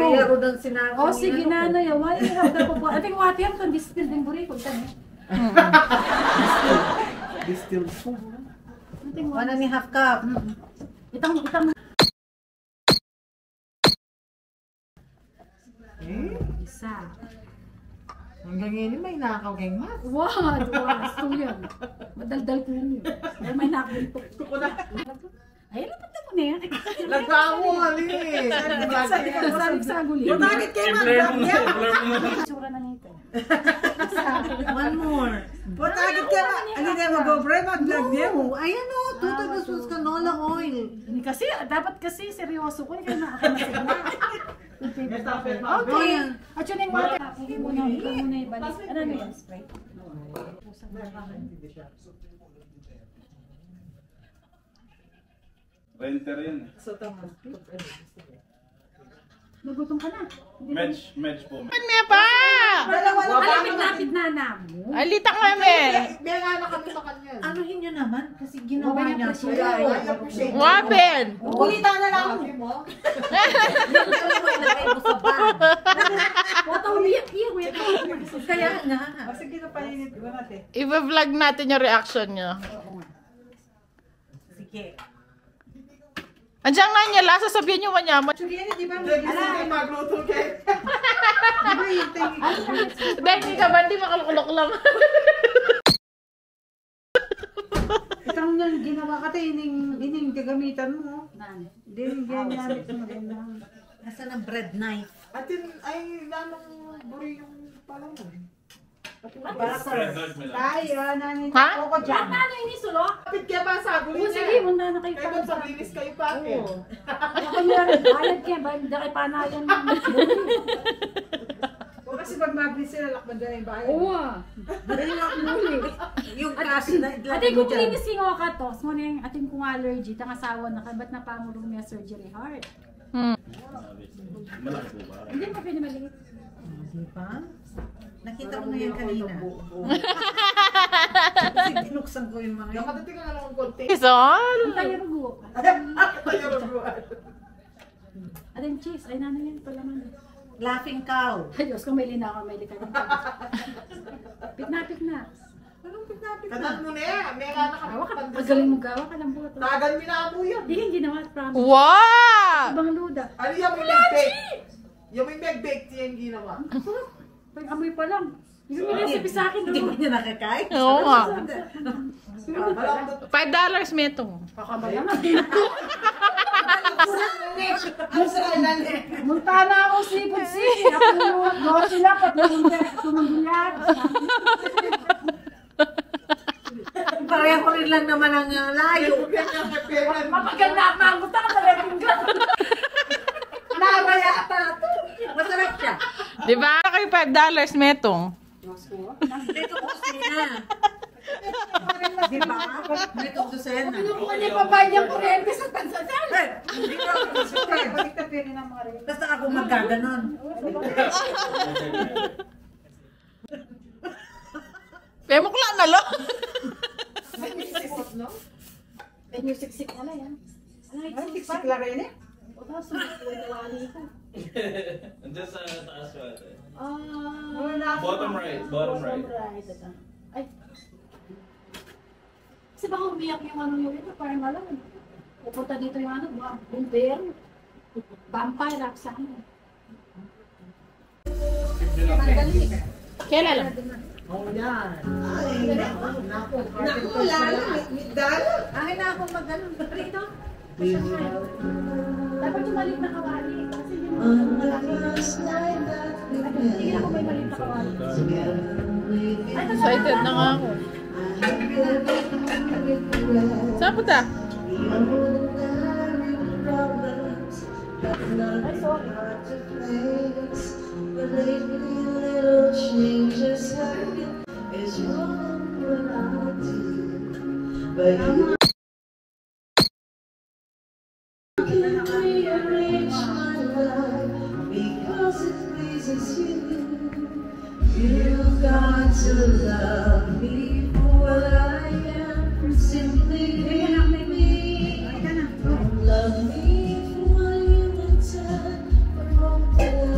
Kaya ko doon sinabi. Oh, sige na, ano yan. Wala yung hawda po po. Ating wati yan, kung distill din buri ko. Distill po. 1.5 cup. Itang. Isa. Hanggang ngayon may nakaw kay Mas. Wow, gusto yan. Madaldal ko yun. Ay, may nakabuntok. Ay, lapat na mo na yan. Nagkamo kami. Sabi sa guli. Bakit kayo mag-vlog niya? Sura na nito. One more. Bakit kayo mag-go-bray mag-vlog niya mo? Ayan o, 2 tablespoons canola oil. Kasi, dapat kasi seryoso ko. Hindi ka na ako masigla. Okay. At yun yung water. Hindi mo na ibalik. Ano na yan? Sprite? Renter yan. Nagutom ka na. Medj po. Ano pa? Lapit na mo. Alita ka namin. Bela na kami sa kanya. Anuhin niyo naman kasi ginawa niya. Wapen. Kulita na lang mo. Kaya nga. Sige na paninit ko natin. I-vlog natin yung reaction niyo. Sige. Andiyan nga niya, lasa sabihin niyo manyaman. Di ba magluto kayo? Di ba yung Dahil hindi ka ba, hindi makalukulok lang. itang nang ginawa ka tayo, ining gagamitan mo. Din ganyan. Nasaan ang bread knife? Atin ay nanong buri yung palang mo. Tayo, nanin Ha? ako dyan. Ano yung isulo? Kapit kaya ba sa O sige, muna na kayo Kaya ba sa bilis kayo pa? Ako nyo rin, bayad kayo, bayad na kayo panayan. O kasi pag mabilis sila, lakban dyan yung bahay. Oo. Yung cash na Ate, kung klinis yung ka to, so na yung ating kung allergy, tang asawa na kabat na pamulong niya surgery heart. Malaki po ba? Hindi mo pwede maliit. Di ba? Nakita ko na yan kanina. Kasi tinuksan ko yung mga yun. Nakadating ka nga naman konti. Isol. Ang tayo rugo. Tayo ruguan. Ating cheese, ay nanay yan pala man. Laughing cow. Ay Diyos, kung may linakaw, may likad. Pitnapit na. Anong pinapit na? Kanan mo na yan. May ka Gawa ka, magaling mo gawa ka lang buto. Tagan minamo yan. Hindi yung ginawa, promise. Wow! Ibang luda. Ano yung may mag-bake? Yung may mag-bake siya yung ginawa. Pag amoy pa lang. Hindi mo recipe sa akin. Hindi mo niya nakakain? Oo nga. $5 $5 meto. Kakabala nga. Munta na ako sipod city. Ako sila pa tumanggulat. Pareho ko rin lang naman ang layo. Mapagal na mangot ka na rin ka. Namaya pa ito. Masarap siya. Di ba? Kayo $5 metong. Dito ko sina. Di ba? Dito ko sina. Pinukuha niya pa ba niyang kurente sa tansasan? Hindi ko ako masukay. Balik na pwede ng mga rin. Basta ako magkaganon. Kaya mo kula na lang. Ay, yung siksik na yan. Ay, Siksik lang rin eh. O, tapos wali ko. Andiyan sa taas ko ate. Bottom right. Ay. Kasi baka umiyak yung ano yung ito, parang alam. Pupunta dito yung ano, bumbero. Vampire up sa ano. Kailan lang? Oh, yan. Ay, naku. Naku, lalo. Dalo. Ay, na ako mag-ganon. Rito? Dapat yung maliit na kawali. Kasi hindi mo hindi ako may maliit na kawali. Excited na nga ako. Saan po ta? Ay, sorry. Because it pleases you, you've got to love me for what I am. Simply love me for what you intend.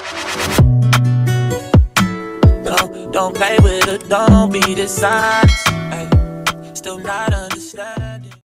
Don't play with it, don't be dishonest. Ay, still not understand.